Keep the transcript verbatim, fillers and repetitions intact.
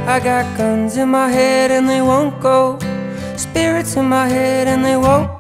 I got guns in my head and they won't go, spirits in my head and they won't